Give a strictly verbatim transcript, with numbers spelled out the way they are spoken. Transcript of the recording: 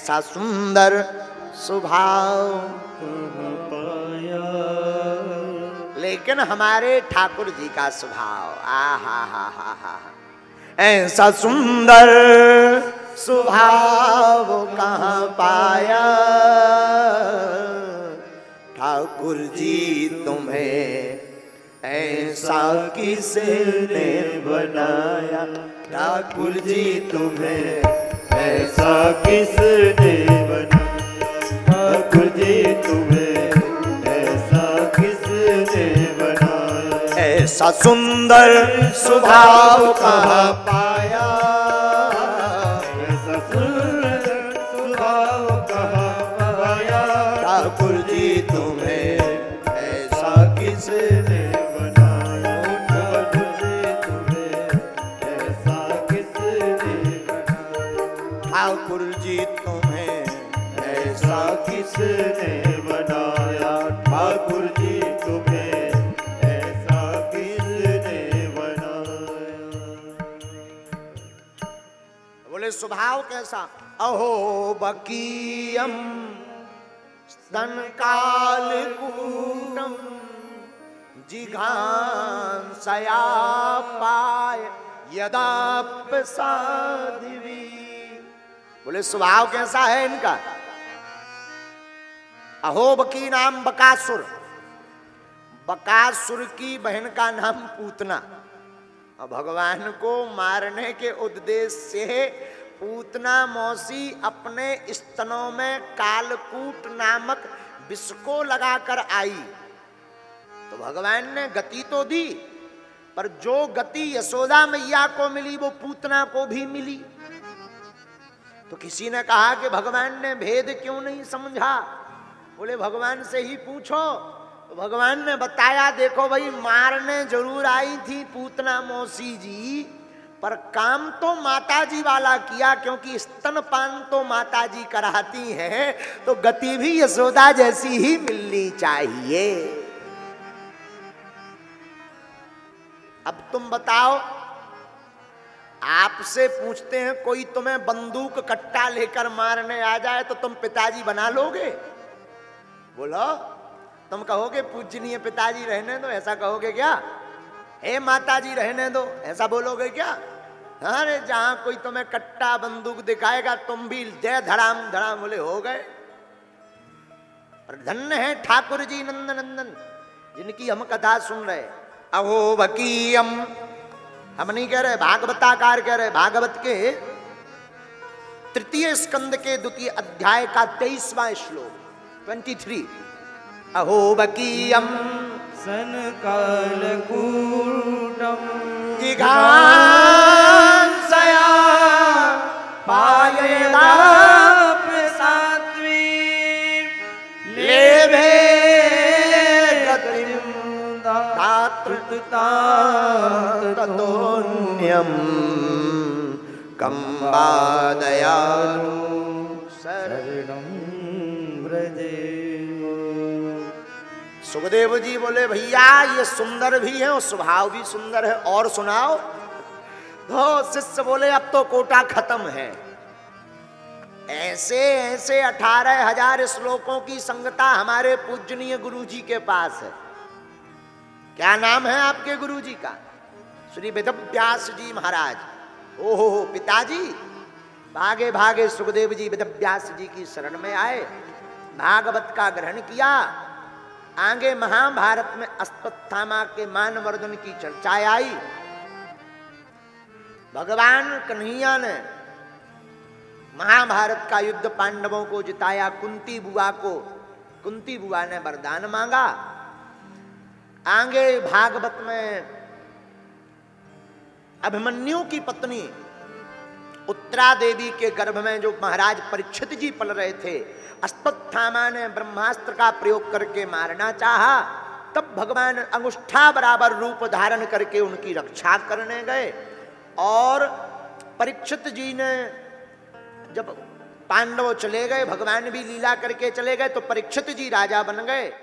ऐसा सुंदर स्वभाव पाया। लेकिन हमारे ठाकुर जी का स्वभाव आ हा हा हा हा ऐसा सुंदर स्वभाव कहाँ पाया, ठाकुर जी तुम्हें ऐसा किसने बनाया, ठाकुर जी तुम्हें ऐसा किसने बनाया, ठाकुर जी तुम्हें ऐसा किसने बनाया। ऐसा सुंदर स्वभाव कहाँ पाया, ऐसा सुंदर स्वभाव कहाँ पाया, ठाकुर जी तुम्हें ऐसा किसने बनाया, ठाकुर जी तुम्हें ऐसा किसने बनाया, ठाकुर जी तुम्हें ऐसा किसने बनाया, ठाकुर जी तुम्हें ऐसा किसने बनाया। बोले स्वभाव कैसा, अहो बकीयम स्तन काल कूटम जिघांसया पाय यदाप्यसाधिवी। बोले स्वभाव कैसा है इनका, अहोबकी नाम बकासुर, बकासुर की बहन का नाम पूतना। और भगवान को मारने के उद्देश्य से पूतना मौसी अपने स्तनों में कालकूट नामक विष को लगाकर आई। तो भगवान ने गति तो दी, पर जो गति यशोदा मैया को मिली वो पूतना को भी मिली। तो किसी ने कहा कि भगवान ने भेद क्यों नहीं समझा, बोले भगवान से ही पूछो। तो भगवान ने बताया, देखो भाई मारने जरूर आई थी पूतना मौसी जी, पर काम तो माता जी वाला किया, क्योंकि स्तनपान तो माता जी कराती हैं, तो गति भी यशोदा जैसी ही मिलनी चाहिए। अब तुम बताओ, आपसे पूछते हैं कोई तुम्हें बंदूक कट्टा लेकर मारने आ जाए तो तुम पिताजी बना लोगे? बोलो, तुम कहोगे पूजनीय पिताजी रहने दो, ऐसा कहोगे क्या? हे माताजी रहने दो, ऐसा बोलोगे क्या? अरे जहां कोई तुम्हें कट्टा बंदूक दिखाएगा तुम भी जय धड़ाम धड़ाम बोले हो गए। और धन्य है ठाकुर जी नंदन नंदन जिनकी हम कथा सुन रहे। अहो बकीयम, हम नहीं कह रहे, भागवताकार कह रहे, भागवत के तृतीय स्कंद के द्वितीय अध्याय का तेईसवां श्लोक तेईस। अहो बकीयम सन कालकूटम जिघांसया पायेदाप्यसाध्वी लेभे गतिं ततोऽन्यं कंबादयानु शरणं व्रजे। सुखदेव जी बोले भैया ये सुंदर भी है और स्वभाव भी सुंदर है, और सुनाओ। तो शिष्य बोले अब तो कोटा खत्म है। ऐसे ऐसे अठारह हजार श्लोकों की संगता हमारे पूजनीय गुरु जी के पास है। क्या नाम है आपके गुरु जी का? श्री वेदव्यास जी महाराज। ओहो पिताजी। भागे भागे सुखदेव जी वेदव्यास जी की शरण में आए, भागवत का ग्रहण किया। आगे महाभारत में अश्वत्थामा के मानवर्धन की चर्चा आई। भगवान कन्हैया ने महाभारत का युद्ध पांडवों को जिताया। कुंती बुआ को कुंती बुआ ने वरदान मांगा। आगे भागवत में अभिमन्यु की पत्नी उत्तरा देवी के गर्भ में जो महाराज परीक्षित जी पल रहे थे, अश्वत्थामा ने ब्रह्मास्त्र का प्रयोग करके मारना चाहा। तब भगवान अंगुष्ठा बराबर रूप धारण करके उनकी रक्षा करने गए। और परीक्षित जी ने जब पांडव चले गए, भगवान भी लीला करके चले गए, तो परीक्षित जी राजा बन गए।